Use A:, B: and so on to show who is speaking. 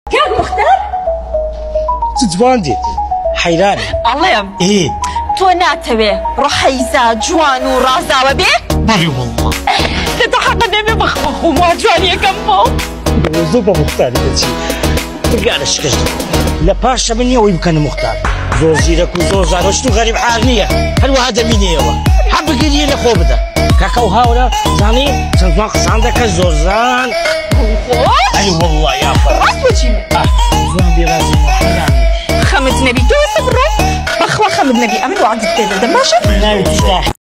A: كيف مختار؟
B: تتواندي حيراني
A: الله يم
B: ايه
A: تو ناتوي رحيزة جوان ورازاوة بيه؟
B: بلي والله
A: تتحقق نبي بخبخ وما جواني كمو
B: زوبا مختار دەچی بگارە شکست لە پاشە منیەوە بکەنە مختار زۆر زیرەک و زۆر زانست و غەریب حال نییە هەروەها دەبینیەوە هەم بگریە لە خۆ بدە کاکە و هاورە زانی چەند جوان قسان دەکە زۆر زان ئەی والله یافە
A: ڕاست بۆچی
B: زوان بێرازی حەرانی
A: خەمت نەبی تۆ سەبڕۆ بەخوا خەمت نەبی ئەمن وعدت پێ دەدەم باشە؟
B: ناوی